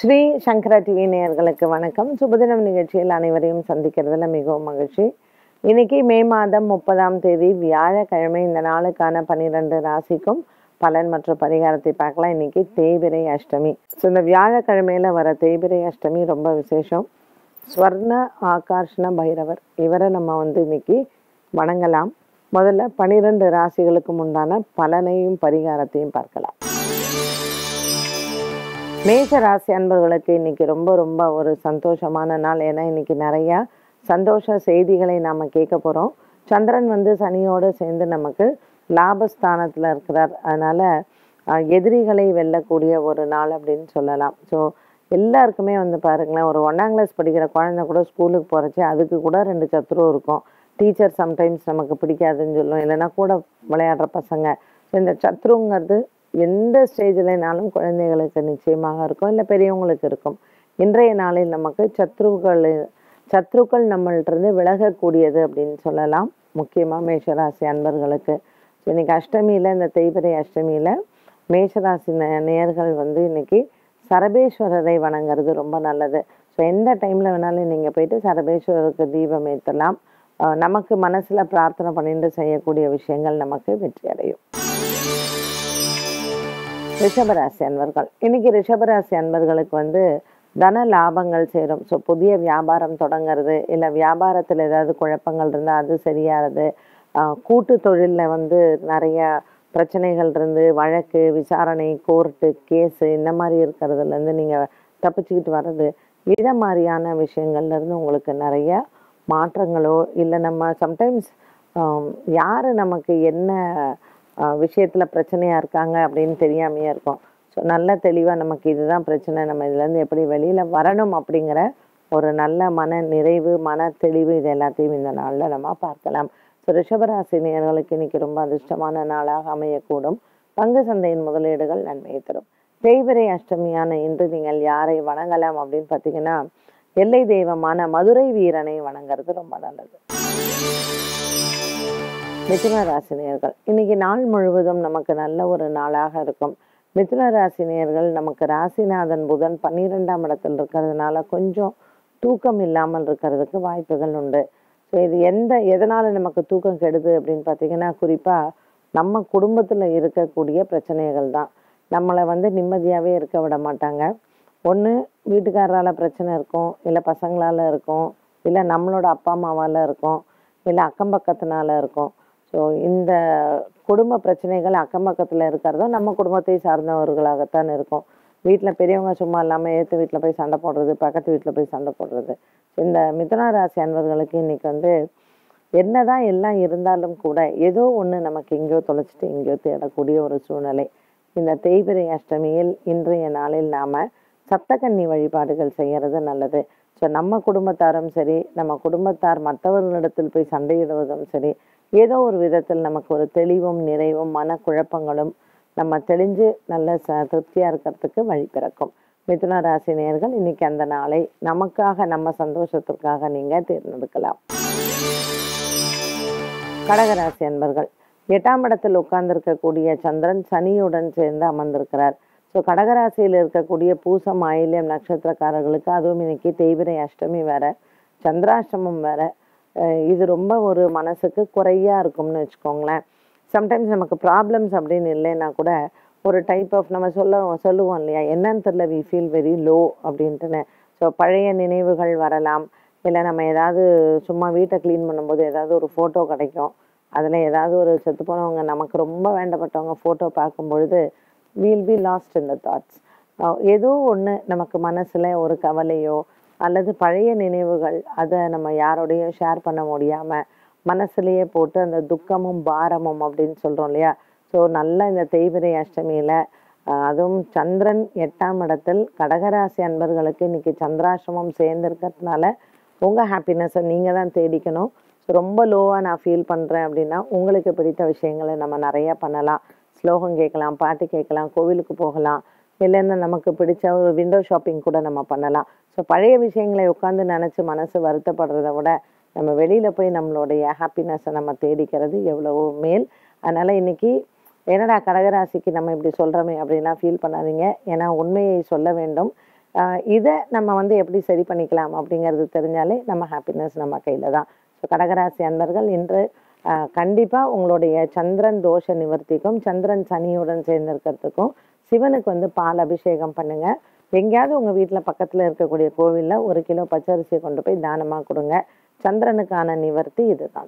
ஸ்ரீ சங்கரா TV நேயர்களுக்கு வணக்கம். சுபதினம் நிகழ்ச்சியில் அனைவரையும் சந்திக்கிறதுல மிகவும் மகிழ்ச்சி. இன்னைக்கு மே மாதம் 30ஆம் தேதி வியாழக்கிழமை. இந்த நாளுக்கான 12 ராசிக்கும் பலன் மற்றும் பரிகாரத்தை பார்க்கலாம். இன்னைக்கு தேய்பிறை அஷ்டமி. ஸோ இந்த வியாழக்கிழமையில வர தேய்பிறை அஷ்டமி ரொம்ப விசேஷம். ஸ்வர்ண ஆகர்ஷண பைரவர் இவரை நம்ம இன்னைக்கு வணங்கலாம். முதல்ல 12 ராசிகளுக்கும் உண்டான பலனையும் பரிகாரத்தையும் பார்க்கலாம். மேஷ ராசி அன்பர்களுக்கு இன்னைக்கு ரொம்ப ரொம்ப ஒரு சந்தோஷமான நாள். ஏன்னா இன்னைக்கு நிறையா சந்தோஷ செய்திகளை நாம் கேட்க போகிறோம். சந்திரன் சனியோடு சேர்ந்து நமக்கு லாபஸ்தானத்தில் இருக்கிறார். அதனால் எதிரிகளை வெல்லக்கூடிய ஒரு நாள் அப்படின்னு சொல்லலாம். ஸோ எல்லாருக்குமே பாருங்களேன், ஒரு 1ஆம் கிளாஸ் படிக்கிற குழந்தை கூட ஸ்கூலுக்கு போகிறச்சு அதுக்கு கூட 2 சத்ரு இருக்கும். டீச்சர் சம்டைம்ஸ் நமக்கு பிடிக்காதுன்னு சொல்லும், இல்லைன்னா கூட விளையாடுற பசங்க. ஸோ இந்த சத்ருங்கிறது எந்த ஸ்டேஜ்லனாலும் குழந்தைகளுக்கு நிச்சயமாக இருக்கும், இல்லை பெரியவங்களுக்கு இருக்கும். இன்றைய நாளில் நமக்கு சத்ருக்கள் நம்மள்டிருந்து விலகக்கூடியது அப்படின்னு சொல்லலாம். முக்கியமாக மேஷராசி அன்பர்களுக்கு இன்னைக்கு அஷ்டமியில், இந்த தேய்பிறை அஷ்டமியில் மேஷராசி நேயர்கள் இன்னைக்கு சரபேஸ்வரரை வணங்குறது ரொம்ப நல்லது. ஸோ எந்த டைமில் வேணாலும் நீங்கள் போயிட்டு சரபேஸ்வரருக்கு தீபம் ஏற்றலாம். நமக்கு மனசில் பிரார்த்தனை பண்ணிட்டு செய்யக்கூடிய விஷயங்கள் நமக்கு வெற்றி அடையும். ரிஷபராசி அன்பர்கள் இன்னைக்கு ரிஷபராசி அன்பர்களுக்கு தன லாபங்கள் சேரும். ஸோ புதிய வியாபாரம் தொடங்கிறது, இல்லை வியாபாரத்தில் ஏதாவது குழப்பங்கள் இருந்தால் அது சரியாகிறது. கூட்டு தொழிலில் நிறைய பிரச்சனைகள் இருந்து வழக்கு விசாரணை கோர்ட்டு கேஸு இந்த மாதிரி இருக்கிறதுலேருந்து நீங்கள் தப்பிச்சுக்கிட்டு வர்றது, இதை மாதிரியான விஷயங்கள்லேருந்து உங்களுக்கு நிறைய மாற்றங்களோ, இல்லை நம்ம சம்டைம்ஸ் யார் நமக்கு என்ன விஷயத்தில் பிரச்சனையாக இருக்காங்க அப்படின்னு தெரியாமையே இருக்கும். ஸோ நல்ல தெளிவாக நமக்கு இதுதான் பிரச்சனை, நம்ம இதுலேருந்து எப்படி வெளியில் வரணும் அப்படிங்கிற ஒரு நல்ல மன நிறைவு மன தெளிவு இது எல்லாத்தையும் இந்த நாளில் நம்ம பார்க்கலாம். ஸோ ரிஷபராசி நேயர்களுக்கு இன்னைக்கு ரொம்ப அதிர்ஷ்டமான நாளாக அமையக்கூடும். பங்கு சந்தையின் முதலீடுகள் நன்மையை தரும். தேய்பிறை அஷ்டமியான இன்று நீங்கள் யாரை வணங்கலாம் அப்படின்னு பார்த்தீங்கன்னா, எல்லை தெய்வமான மதுரை வீரனை வணங்குறது ரொம்ப நல்லது. மிதுன ராசி நேயர்கள் இன்னைக்கு நாள் முழுவதும் நமக்கு நல்ல ஒரு நாளாக இருக்கும். மிதுன ராசி நேயர்கள் நமக்கு ராசிநாதன் புதன் 12ஆம் இடத்தில் இருக்கிறதுனால கொஞ்சம் தூக்கம் இல்லாமல் இருக்கிறதுக்கு வாய்ப்புகள் உண்டு. ஸோ இது எதனால் நமக்கு தூக்கம் கெடுது அப்படின்னு பார்த்தீங்கன்னா, குறிப்பாக நம்ம குடும்பத்தில் இருக்கக்கூடிய பிரச்சனைகள் தான் நம்மளை நிம்மதியாகவே இருக்க விட மாட்டாங்க. ஒன்று வீட்டுக்காரரால் பிரச்சனை இருக்கும், இல்லை பசங்களால் இருக்கும், இல்லை நம்மளோட அப்பா அம்மாவால் இருக்கும், இல்லை அக்கம் பக்கத்தினால இருக்கும். ஸோ இந்த குடும்ப பிரச்சனைகள் அக்கம் பக்கத்தில் இருக்கிறதும் நம்ம குடும்பத்தை சார்ந்தவர்களாகத்தான் இருக்கும். வீட்டில் பெரியவங்க சும்மா இல்லாமல் ஏற்று வீட்டில் போய் சண்டை போடுறது, பக்கத்து வீட்டில் போய் சண்டை போடுறது. இந்த மிதுன ராசி அன்பர்களுக்கு இன்னைக்கு என்னதான் எல்லாம் இருந்தாலும் கூட ஏதோ ஒன்று நமக்கு எங்கேயோ தொலைச்சிட்டு எங்கேயோ தேடக்கூடிய ஒரு சூழ்நிலை. இந்த தேய்பிறை அஷ்டமியில் இன்றைய நாளில் நாம் சப்தகன்னி வழிபாடுகள் செய்கிறது நல்லது. ஸோ நம்ம குடும்பத்தாரும் சரி, நம்ம குடும்பத்தார் மற்றவர்களிடத்தில் போய் சண்டையிடுவதும் சரி, ஏதோ ஒரு விதத்தில் நமக்கு ஒரு தெளிவும் நிறைவும் மனக்குழப்பங்களும் நம்ம தெளிஞ்சு நல்ல திருப்தியாக இருக்கிறதுக்கு வழி பிறக்கும். மிதுன ராசி நேயர்கள் இன்னைக்கு அந்த நாளை நமக்காக நம்ம சந்தோஷத்திற்காக நீங்கள் தேர்ந்தெடுக்கலாம். கடகராசி அன்பர்கள் 8ஆம் இடத்தில் உட்கார்ந்திருக்கக்கூடிய சந்திரன் சனியுடன் சேர்ந்து அமர்ந்திருக்கிறார். ஸோ கடகராசியில் இருக்கக்கூடிய பூசம் ஆயில்யம் நட்சத்திரக்காரர்களுக்கு அதுவும் இன்னைக்கு தேய்பிறை அஷ்டமி வேற, சந்திராஷ்டமம் வேற. இது ரொம்ப ஒரு மனசுக்கு குறையாக இருக்கும்னு வச்சுக்கோங்களேன். சம்டைம்ஸ் நமக்கு ப்ராப்ளம்ஸ் அப்படின்னு இல்லைன்னா கூட ஒரு டைப் ஆஃப் நம்ம சொல்லுவோம் இல்லையா, என்னன்னு தெரியல, வி ஃபீல் வெரி லோ அப்படின்ட்டுன்னு. ஸோ பழைய நினைவுகள் வரலாம், இல்லை நம்ம ஏதாவது சும்மா வீட்டை க்ளீன் பண்ணும்போது ஏதாவது ஒரு ஃபோட்டோ கிடைக்கும், அதில் ஏதாவது ஒரு செத்து போனவங்க நமக்கு ரொம்ப வேண்டப்பட்டவங்க ஃபோட்டோ பார்க்கும்பொழுது we'll be lost in the thoughts. ஏதோ ஒன்று நமக்கு மனசில் ஒரு கவலையோ அல்லது பழைய நினைவுகள், அதை நம்ம யாரோடையும் ஷேர் பண்ண முடியாமல் மனசுலேயே போட்டு அந்த துக்கமும் பாரமும் அப்படின்னு சொல்கிறோம் இல்லையா. ஸோ நல்ல இந்த தேய்பிறை அஷ்டமியில் அதுவும் சந்திரன் 8ஆம் இடத்தில் கடகராசி அன்பர்களுக்கு இன்னைக்கு சந்திராசிரமம் சேர்ந்துருக்கிறதுனால உங்கள் ஹாப்பினஸை நீங்கள் தான் தேடிக்கணும். ஸோ ரொம்ப லோவாக நான் ஃபீல் பண்ணுறேன் அப்படின்னா உங்களுக்கு பிடித்த விஷயங்களை நம்ம நிறையா பண்ணலாம். ஸ்லோகம் கேட்கலாம், பாட்டு கேட்கலாம், கோவிலுக்கு போகலாம், இல்லைன்னா நமக்கு பிடிச்ச ஒரு விண்டோ ஷாப்பிங் கூட நம்ம பண்ணலாம். ஸோ பழைய விஷயங்களை உட்காந்து நினச்சி மனசு வருத்தப்படுறத விட நம்ம வெளியில் போய் நம்மளுடைய ஹாப்பினஸை நம்ம தேடிக்கிறது எவ்வளவோ மேல். அதனால் இன்னைக்கு என்னடா கடகராசிக்கு நம்ம இப்படி சொல்கிறோமே அப்படின்லாம் ஃபீல் பண்ணாதீங்க. ஏன்னா உண்மையை சொல்ல வேண்டும். இதை நம்ம வந்து எப்படி சரி பண்ணிக்கலாம் அப்படிங்கிறது தெரிஞ்சாலே நம்ம ஹாப்பினஸ் நம்ம கையில் தான். ஸோ கடகராசி அன்பர்கள் இன்று கண்டிப்பாக உங்களுடைய சந்திரன் தோஷ நிவர்த்திக்கும் சந்திரன் சனியுடன் சேர்ந்திருக்கிறதுக்கும் சிவனுக்கு வந்து பால் அபிஷேகம் பண்ணுங்க. எங்கேயாவது உங்கள் வீட்டில் பக்கத்தில் இருக்கக்கூடிய கோவிலில் 1 கிலோ பச்சரிசியை கொண்டு போய் தானமாக கொடுங்க. சந்திரனுக்கான நிவர்த்தி இதுதான்.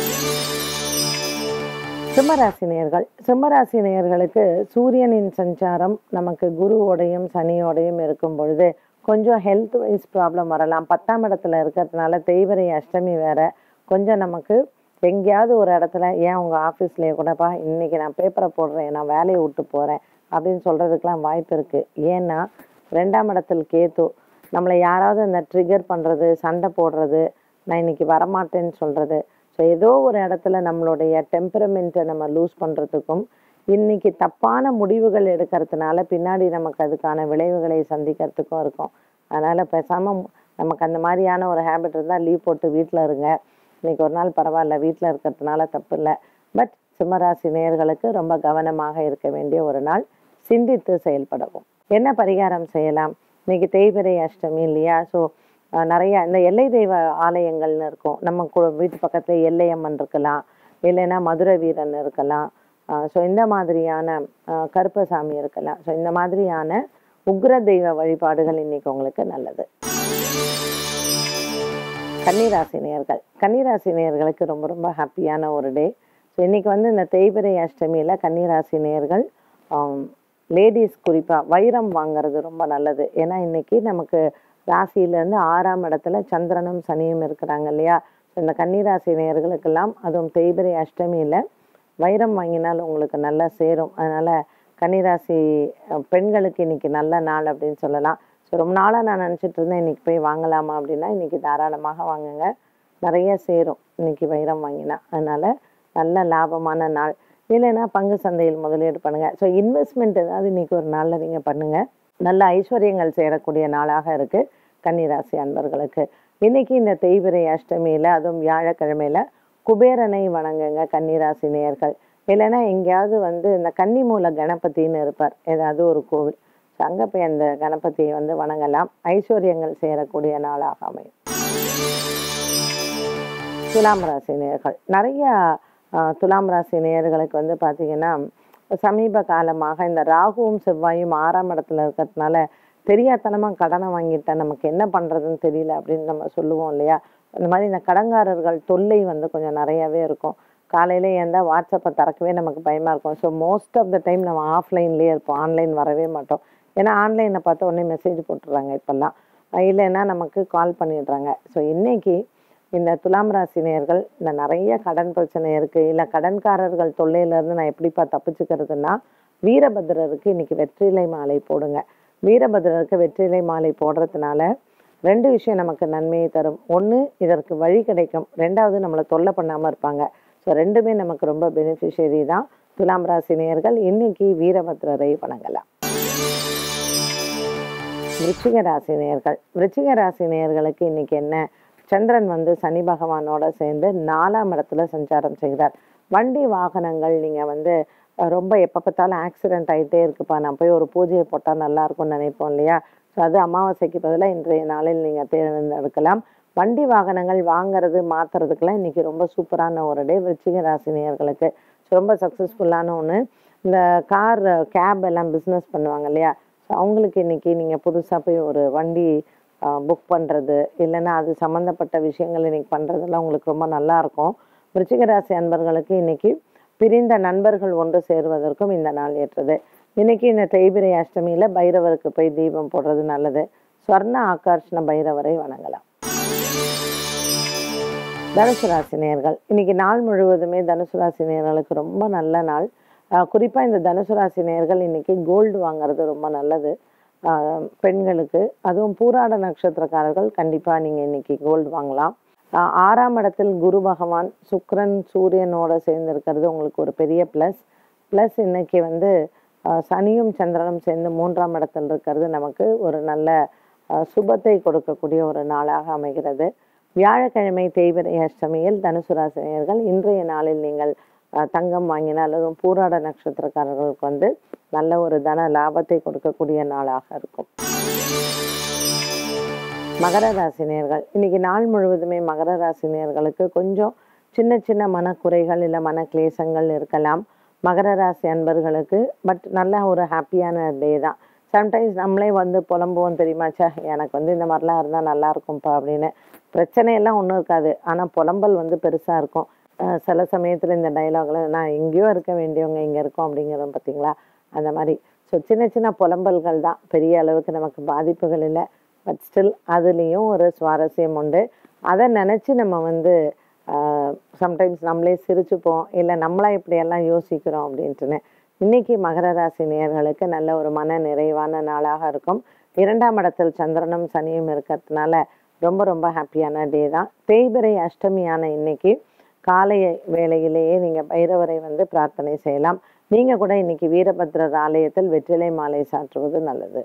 சிம்மராசி நேயர்களுக்கு சூரியனின் சஞ்சாரம் நமக்கு குருவோடையும் சனியோடையும் இருக்கும் பொழுது கொஞ்சம் ஹெல்த் வைஸ் ப்ராப்ளம் வரலாம். 10ஆம் இடத்துல இருக்கிறதுனால தேய்பிறை அஷ்டமி வேற. கொஞ்சம் நமக்கு எங்கேயாவது ஒரு இடத்துல ஏன் உங்கள் ஆஃபீஸ்லேயே கூடப்பா இன்னைக்கு நான் பேப்பரை போடுறேன், நான் வேலையை விட்டு போகிறேன் அப்படின்னு சொல்கிறதுக்கெலாம் வாய்ப்பு இருக்குது. ஏன்னா 2ஆம் இடத்தில் கேத்து நம்மளை யாராவது அந்த ட்ரிகர் பண்ணுறது, சண்டை போடுறது, நான் இன்னைக்கு வரமாட்டேன்னு சொல்கிறது. ஸோ ஏதோ ஒரு இடத்துல நம்மளுடைய டெம்பரமெண்ட்டை நம்ம லூஸ் பண்ணுறதுக்கும் இன்னைக்கு தப்பான முடிவுகள் எடுக்கிறதுனால பின்னாடி நமக்கு அதுக்கான விளைவுகளை சந்திக்கிறதுக்கும் இருக்கும். அதனால் பேசாமல் நமக்கு அந்த மாதிரியான ஒரு ஹேபிட் இருந்தால் லீவ் போட்டு வீட்டில் இருங்க. இன்னைக்கு ஒரு நாள் பரவாயில்ல, வீட்டில் இருக்கிறதுனால தப்பு இல்லை. பட் சிம்மராசி நேயர்களுக்கு ரொம்ப கவனமாக இருக்க வேண்டிய ஒரு நாள். சிந்தித்து செயல்படவும். என்ன பரிகாரம் செய்யலாம்? இன்னைக்கு தேய்பிறை அஷ்டமி இல்லையா? ஸோ நிறைய இந்த எல்லை தெய்வ ஆலயங்கள்னு இருக்கும். நம்ம வீட்டு பக்கத்தில் எல்லையம்மன் இருக்கலாம், இல்லைன்னா மதுரை வீரன் இருக்கலாம். ஸோ இந்த மாதிரியான கருப்பசாமி இருக்கலாம். ஸோ இந்த மாதிரியான உக்ர தெய்வ வழிபாடுகள் இன்னைக்கு உங்களுக்கு நல்லது. கன்னிராசி நேயர்களுக்கு ரொம்ப ரொம்ப ஹாப்பியான ஒரு டே. ஸோ இன்னைக்கு வந்து இந்த தேய்பிறை அஷ்டமியில் கன்னிராசி நேயர்கள் லேடிஸ் குறிப்பாக வைரம் வாங்கிறது ரொம்ப நல்லது. ஏன்னா இன்னைக்கு நமக்கு ராசியிலேருந்து 6ஆம் இடத்துல சந்திரனும் சனியும் இருக்கிறாங்க இல்லையா? இந்த கன்னிராசி நேயர்களுக்கெல்லாம் அதுவும் தேய்பிறை அஷ்டமியில் வைரம் வாங்கினால் உங்களுக்கு நல்லா சேரும். அதனால் கன்னிராசி பெண்களுக்கு இன்னைக்கு நல்ல நாள் அப்படின்னு சொல்லலாம். ஸோ ரொம்ப நாளாக நான் நினச்சிட்டு இருந்தேன் இன்னைக்கு போய் வாங்கலாமா அப்படின்னா இன்னைக்கு தாராளமாக வாங்குங்க, நிறைய சேரும் இன்னைக்கு வைரம் வாங்கினா. அதனால் நல்ல லாபமான நாள். இல்லைன்னா பங்கு சந்தையில் முதலீடு பண்ணுங்கள். ஸோ இன்வெஸ்ட்மெண்ட் ஏதாவது இன்னைக்கு ஒரு நாளில் நீங்கள் பண்ணுங்கள். நல்ல ஐஸ்வர்யங்கள் சேரக்கூடிய நாளாக இருக்குது கன்னிராசி அன்பர்களுக்கு. இன்னைக்கு இந்த தேய்பிறை அஷ்டமியில் அதுவும் வியாழக்கிழமையில் குபேரனை வணங்குங்க கன்னிராசி நேயர்கள். இல்லைன்னா எங்கேயாவது வந்து இந்த கன்னிமூல கணபதினு இருப்பார் ஏதாவது ஒரு கோவில், அங்கே போய் அந்த கணபதியை வந்து வணங்கலாம். ஐஸ்வர்யங்கள் சேரக்கூடிய நாளாக அமையும். துலாம் ராசி நேயர்கள் நிறைய துலாம் ராசி நேயர்களுக்கு வந்து பார்த்தீங்கன்னா சமீப காலமாக இந்த ராகுவும் செவ்வாயும் 6ஆம் இடத்துல இருக்கிறதுனால தெரியாதனமாக கடனை வாங்கிட்டேன், நமக்கு என்ன பண்ணுறதுன்னு தெரியல அப்படின்னு நம்ம சொல்லுவோம் இல்லையா? அந்த மாதிரி இந்த கடன்காரர்கள் தொல்லை வந்து கொஞ்சம் நிறையாவே இருக்கும். காலையிலே இருந்தால் வாட்ஸ்அப்பை திறக்கவே நமக்கு பயமாக இருக்கும். So most of the time நம்ம ஆஃப்லைன்லேயே இருப்போம், ஆன்லைன் வரவே மாட்டோம். ஏன்னா ஆன்லைனை பார்த்து உடனே மெசேஜ் போட்டுடுறாங்க இப்போல்லாம், இல்லைன்னா நமக்கு கால் பண்ணிடுறாங்க. ஸோ இன்னைக்கு இந்த துலாம் ராசி நேயர்கள் இந்த நிறைய கடன் பிரச்சனை இருக்குது, இல்லை கடன்காரர்கள் தொல்லையிலேருந்து நான் எப்படிப்பா தப்பிச்சுக்கிறதுனா வீரபத்ரருக்கு இன்னைக்கு வெற்றிலை மாலை போடுங்க. வீரபத்ரருக்கு வெற்றிலை மாலை போடுறதுனால 2 விஷயம் நமக்கு நன்மையை தரும். 1 இதற்கு வழி கிடைக்கும், 2வது நம்மளை தொல்லை பண்ணாமல் இருப்பாங்க. ஸோ 2மே நமக்கு ரொம்ப பெனிஃபிஷியரி தான். துலாம் ராசி நேயர்கள் இன்னைக்கு வீரபத்ரரை வணங்கலாம். விருச்சிக ராசி நேயர்களுக்கு இன்னைக்கு என்ன? சந்திரன் வந்து சனி பகவானோட சேர்ந்து 4ஆம் இடத்துல சஞ்சாரம் செய்கிறார். வண்டி வாகனங்கள் நீங்கள் வந்து ரொம்ப எப்போ பார்த்தாலும் ஆக்சிடென்ட் ஆகிட்டே இருக்குப்பா, நான் போய் ஒரு பூஜையை போட்டால் நல்லா இருக்கும்னு நினைப்போம் இல்லையா? ஸோ அது அமாவாசைக்கு பதிலாக இன்றைய நாளில் நீங்கள் தேர்ந்தெடுக்கலாம். வண்டி வாகனங்கள் வாங்கிறது மாற்றுறதுக்கெல்லாம் இன்றைக்கி ரொம்ப சூப்பரான ஒரு டே விருச்சிக ராசி நேயர்களுக்கு. ரொம்ப சக்ஸஸ்ஃபுல்லான ஒன்று. இந்த கேப் எல்லாம் பிஸ்னஸ் பண்ணுவாங்க இல்லையா? ஸோ அவங்களுக்கு இன்றைக்கி நீங்கள் புதுசாக போய் ஒரு வண்டி புக் பண்ணுறது, இல்லைன்னா அது சம்மந்தப்பட்ட விஷயங்கள் இன்றைக்கி பண்ணுறதெல்லாம் உங்களுக்கு ரொம்ப நல்லாயிருக்கும். விருச்சிக ராசி அன்பர்களுக்கு இன்றைக்கி பிரிந்த நண்பர்கள் ஒன்று சேருவதற்கும் இந்த நாள் ஏற்றது. இன்றைக்கி இந்த தேய்பிறை அஷ்டமியில் பைரவருக்கு போய் தீபம் போடுறது நல்லது. ஸ்வர்ண ஆகர்ஷண பைரவரை வணங்கலாம். தனுசு ராசி நேயர்கள் இன்னைக்கு நாள் முழுவதுமே தனுசு ராசி நேயர்களுக்கு ரொம்ப நல்ல நாள். குறிப்பாக இந்த தனுசு ராசி நேயர்கள் இன்னைக்கு கோல்டு வாங்குறது ரொம்ப நல்லது பெண்களுக்கு. அதுவும் பூராட நட்சத்திரக்காரர்கள் கண்டிப்பாக நீங்கள் இன்னைக்கு கோல்டு வாங்கலாம். 6ஆம் இடத்தில் குரு பகவான் சுக்கிரன் சூரியனோட சேர்ந்து இருக்கிறது உங்களுக்கு ஒரு பெரிய ப்ளஸ் இன்னைக்கு வந்து சனியும் சந்திரனும் சேர்ந்து 3ஆம் இடத்தில் இருக்கிறது நமக்கு ஒரு நல்ல சுபத்தை கொடுக்கக்கூடிய ஒரு நாளாக அமைகிறது. வியாழக்கிழமை தேய்பிறை அஷ்டமியில் தனுசு ராசினியர்கள் இன்றைய நாளில் நீங்கள் தங்கம் வாங்கினால் அதுவும் பூராட நட்சத்திரக்காரர்களுக்கு வந்து நல்ல ஒரு தன லாபத்தை கொடுக்கக்கூடிய நாளாக இருக்கும். மகர ராசி நேயர்கள் இன்னைக்கு நாள் முழுவதுமே மகர ராசி நேயர்களுக்கு கொஞ்சம் சின்ன சின்ன மனக்குறைகள் இல்லை மனக்லேசங்கள் இருக்கலாம். மகர ராசி அன்பர்களுக்கு பட் நல்ல ஒரு ஹாப்பியான டே தான். சம்டைம்ஸ் நம்மளே வந்து புலம்புவோம் தெரியுமா, ச்சே எனக்கு வந்து இந்த மாதிரிலாம் இருந்தால் நல்லா இருக்கும்ப்பா அப்படின்னு. பிரச்சனையெல்லாம் ஒன்றும் இருக்காது, ஆனால் புலம்பல் வந்து பெருசாக இருக்கும். சில சமயத்தில் இந்த டைலாக்ல நான் எங்கேயோ இருக்க வேண்டியவங்க இங்கே இருக்கோம் அப்படிங்கிறோம் பார்த்தீங்களா, அந்த மாதிரி. ஸோ சின்ன சின்ன புலம்பல்கள் தான், பெரிய அளவுக்கு நமக்கு பாதிப்புகள் இல்லை. பட் ஸ்டில் அதுலேயும் ஒரு சுவாரஸ்யம் உண்டு. அதை நினச்சி நம்ம வந்து சம்டைம்ஸ் நம்மளே சிரிச்சுப்போம், இல்லை நம்மளா இப்படியெல்லாம் யோசிக்கிறோம் அப்படின்ட்டுன்னு. இன்னைக்கு மகர ராசி நேயர்களுக்கு நல்ல ஒரு மன நிறைவான நாளாக இருக்கும். 2ஆம் இடத்தில் சந்திரனும் சனியும் இருக்கிறதுனால ரொம்ப ரொம்ப ஹாப்பியான டே தான். தேய்பிறை அஷ்டமியான இன்னைக்கு காலை வேளையிலேயே நீங்கள் பைரவரை வந்து பிரார்த்தனை செய்யலாம். நீங்கள் கூட இன்னைக்கு வீரபத்ரர் ஆலயத்தில் வெற்றிலை மாலை சாற்றுவது நல்லது.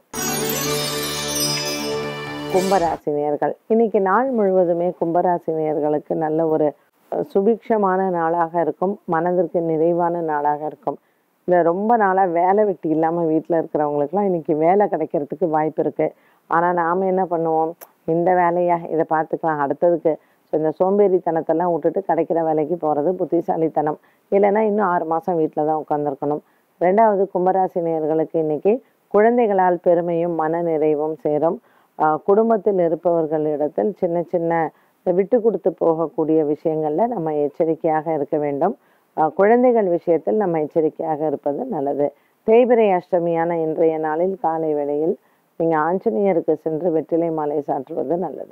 கும்பராசி நேயர்கள் இன்னைக்கு நாள் முழுவதுமே கும்பராசி நேயர்களுக்கு நல்ல ஒரு சுபிக்ஷமான நாளாக இருக்கும். மனதிற்கு நிறைவான நாளாக இருக்கும். இந்த ரொம்ப நாளாக வேலை வெட்டி இல்லாமல் வீட்டில் இருக்கிறவங்களுக்குலாம் இன்னைக்கு வேலை கிடைக்கிறதுக்கு வாய்ப்பு இருக்குது. ஆனால் நாம் என்ன பண்ணுவோம், இந்த வேலையா இதை பார்த்துக்கலாம் அடுத்ததுக்கு. ஸோ இந்த சோம்பேறித்தனத்தெல்லாம் விட்டுட்டு கிடைக்கிற வேலைக்கு போகிறது புத்திசாலித்தனம். இல்லைன்னா இன்னும் 6 மாதம் வீட்டில் தான் உட்காந்துருக்கணும். 2வது கும்பராசி நேயர்களுக்கு இன்னைக்கு குழந்தைகளால் பெருமையும் மன நிறைவும் சேரும். குடும்பத்தில் இருப்பவர்களிடத்தில் சின்ன சின்ன விட்டு கொடுத்து போகக்கூடிய விஷயங்களில் நம்ம எச்சரிக்கையாக இருக்க வேண்டும். குழந்தைகள் விஷயத்தில் நம்ம எச்சரிக்கையாக இருப்பது நல்லது. தேய்பிறை அஷ்டமியான இன்றைய நாளில் காலை வேளையில் நீங்கள் ஆஞ்சநேயருக்கு சென்று வெற்றிலை மாலை சாற்றுவது நல்லது.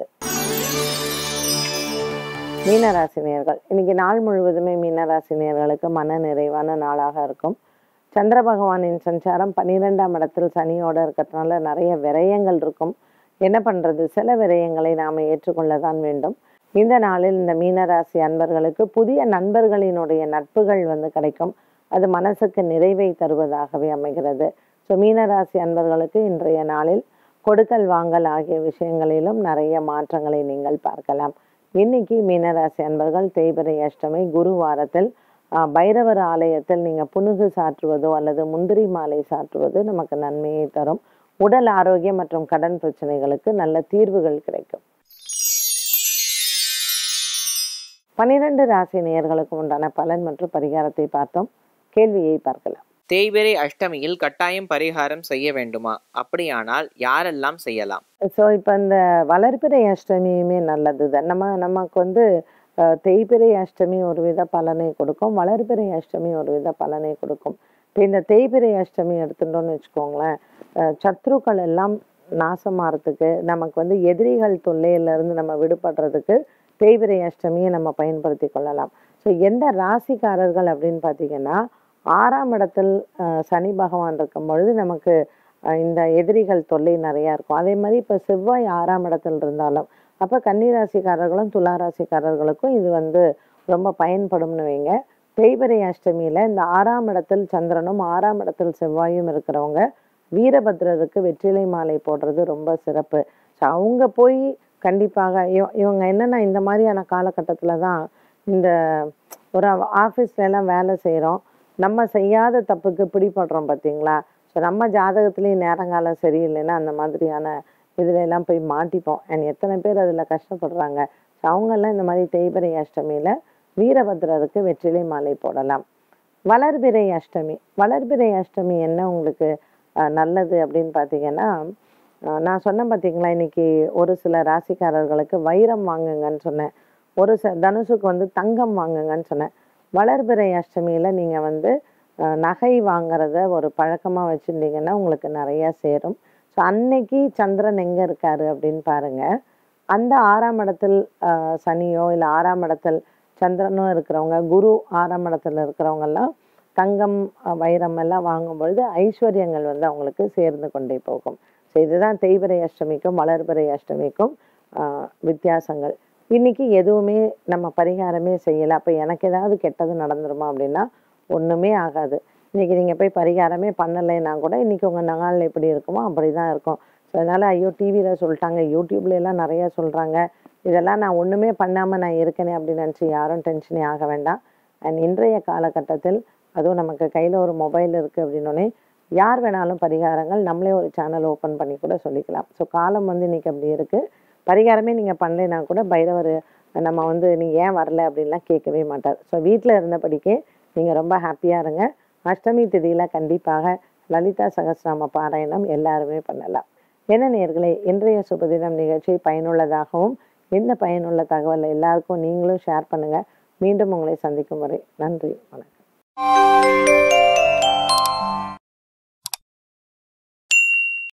மீனராசினியர்கள் இன்னைக்கு நாள் முழுவதுமே மீனராசினியர்களுக்கு மன நிறைவான நாளாக இருக்கும். சந்திர பகவானின் சஞ்சாரம் 12ஆம் இடத்தில் சனியோடு இருக்கிறதுனால நிறைய விரயங்கள் இருக்கும். என்ன பண்ணுறது, சில விரயங்களை நாம் ஏற்றுக்கொள்ளதான் வேண்டும். இந்த நாளில் இந்த மீனராசி அன்பர்களுக்கு புதிய நண்பர்களினுடைய நட்புகள் வந்து கிடைக்கும். அது மனசுக்கு நிறைவை தருவதாகவே அமைகிறது. ஸோ மீனராசி அன்பர்களுக்கு இன்றைய நாளில் கொடுக்கல் வாங்கல் ஆகிய விஷயங்களிலும் நிறைய மாற்றங்களை நீங்கள் பார்க்கலாம். இன்னைக்கு மீனராசி அன்பர்கள் தேய்பிறை அஷ்டமி குருவாரத்தில் பைரவர் ஆலயத்தில் நீங்கள் புனுகு சாற்றுவதோ அல்லது முந்திரி மாலை சாற்றுவதோ நமக்கு நன்மையை தரும். உடல் ஆரோக்கியம் மற்றும் கடன் பிரச்சனைகளுக்கு நல்ல தீர்வுகள் கிடைக்கும். 12 ராசி நேயர்களுக்கு உண்டான பலன் மற்றும் பரிகாரத்தை பார்த்தோம். கேள்வியை பார்க்கலாம். தேய்பிறை அஷ்டமியில் கட்டாயம் பரிகாரம் செய்ய வேண்டுமா? அப்படியானால் யாரெல்லாம் செய்யலாம்? ஸோ இப்போ இந்த வளர்பிறை அஷ்டமியுமே நல்லது தான். நமக்கு வந்து தேய்பிறை அஷ்டமி ஒரு வித பலனை கொடுக்கும், வளர்பிறை அஷ்டமி ஒரு வித பலனை கொடுக்கும். இப்போ இந்த தேய்பிறை அஷ்டமி எடுத்துட்டோன்னு வச்சுக்கோங்களேன், சத்ருக்கள் எல்லாம் நாசமாகறதுக்கு, நமக்கு வந்து எதிரிகள் தொல்லையிலேருந்து நம்ம விடுபடுறதுக்கு தேய்பிறை அஷ்டமியை நம்ம பயன்படுத்தி கொள்ளலாம். ஸோ எந்த ராசிக்காரர்கள் அப்படின்னு பார்த்தீங்கன்னா, 6ஆம் இடத்தில் சனி பகவான் இருக்கும் பொழுது நமக்கு இந்த எதிரிகள் தொல்லை நிறையா இருக்கும். அதே மாதிரி இப்போ செவ்வாய் 6ஆம் இடத்தில் இருந்தாலும் அப்போ கன்னிராசிக்காரர்களும் துளாராசிக்காரர்களுக்கும் இது வந்து ரொம்ப பயன்படும்னு வைங்க. தேய்பிறை அஷ்டமியில் இந்த 6ஆம் இடத்தில் சந்திரனும் 6ஆம் இடத்தில் செவ்வாயும் இருக்கிறவங்க வீரபத்ரருக்கு வெற்றிலை மாலை போடுறது ரொம்ப சிறப்பு. ஸோ அவங்க போய் கண்டிப்பாக இவங்க என்னென்னா இந்த மாதிரியான காலகட்டத்தில் தான் இந்த ஒரு ஆஃபீஸ்லாம் வேலை செய்கிறோம், நம்ம செய்யாத தப்புக்கு பிடிபடுறோம் பார்த்தீங்களா. ஸோ நம்ம ஜாதகத்துலேயும் நேரங்காலம் சரியில்லைன்னா அந்த மாதிரியான இதுல எல்லாம் போய் மாட்டிப்போம். அண்ட் எத்தனை பேர் அதில் கஷ்டப்படுறாங்க. ஸோ அவங்கெல்லாம் இந்த மாதிரி தேய்பிறை அஷ்டமியில் வீரபத்ரருக்கு வெற்றிலை மாலை போடலாம். வளர்பிறை அஷ்டமி என்ன உங்களுக்கு நல்லது அப்படின்னு பார்த்தீங்கன்னா, நான் சொன்னேன் பார்த்தீங்களா, இன்னைக்கு ஒரு சில ராசிக்காரர்களுக்கு வைரம் வாங்குங்கன்னு சொன்னேன், ஒரு தனுசுக்கு வந்து தங்கம் வாங்குங்கன்னு சொன்னேன். வளர்பிறை அஷ்டமியில் நீங்கள் வந்து நகை வாங்குறத ஒரு பழக்கமாக வச்சுருந்தீங்கன்னா உங்களுக்கு நிறையா சேரும். ஸோ அன்னைக்கு சந்திரன் எங்கே இருக்காரு அப்படின்னு பாருங்கள். அந்த 6ஆம் இடத்தில் சனியோ இல்லை 6ஆம் இடத்தில் சந்திரனோ இருக்கிறவங்க, குரு 6ஆம் இடத்துல இருக்கிறவங்கெல்லாம் தங்கம் வைரம் எல்லாம் வாங்கும் பொழுது ஐஸ்வர்யங்கள் வந்து அவங்களுக்கு சேர்ந்து கொண்டே போகும். ஸோ இதுதான் தேய்பிறை அஷ்டமிக்கும் வளர்பிறை அஷ்டமிக்கும் வித்தியாசங்கள். இன்னைக்கு எதுவுமே நம்ம பரிகாரமே செய்யலை, அப்போ எனக்கு ஏதாவது கெட்டது நடந்துருமா அப்படின்னா ஒன்றுமே ஆகாது. இன்றைக்கி நீங்கள் போய் பரிகாரமே பண்ணலைன்னா கூட இன்றைக்கி உங்கள் நாள் எப்படி இருக்குமோ அப்படி தான் இருக்கும். ஸோ அதனால் ஐயோ டிவியில் சொல்லிட்டாங்க, யூடியூப்லாம் நிறையா சொல்கிறாங்க, இதெல்லாம் நான் ஒன்றுமே பண்ணாமல் நான் இருக்கேனே அப்படின்னு நினச்சி யாரும் டென்ஷனே ஆக வேண்டாம். அண்ட் இன்றைய காலகட்டத்தில் அதுவும் நமக்கு கையில் ஒரு மொபைல் இருக்குது அப்படின்னோடனே யார் வேணாலும் பரிகாரங்கள் நம்மளே ஒரு சேனல் ஓப்பன் பண்ணி கூட சொல்லிக்கலாம். ஸோ காலம் வந்து இன்னைக்கு அப்படி இருக்குது. பரிகாரமே நீங்கள் பண்ணலைன்னா கூட பைரவர் நம்ம வந்து நீ ஏன் வரல அப்படின்லாம் கேட்கவே மாட்டார். ஸோ வீட்டில் இருந்தபடிக்கே நீங்கள் ரொம்ப ஹாப்பியாக இருங்க. அஷ்டமி திதியில் கண்டிப்பாக லலிதா சகஸ்ரநாம பாராயணம் எல்லாருமே பண்ணலாம். என்ன நேயர்களே, இன்றைய சுபதினம் நிகழ்ச்சி பயனுள்ளதாகவும் இந்த பயனுள்ள தகவலை எல்லாருக்கும் நீங்களும் ஷேர் பண்ணுங்கள். மீண்டும் உங்களை சந்திக்கும் வரை நன்றி, வணக்கம்.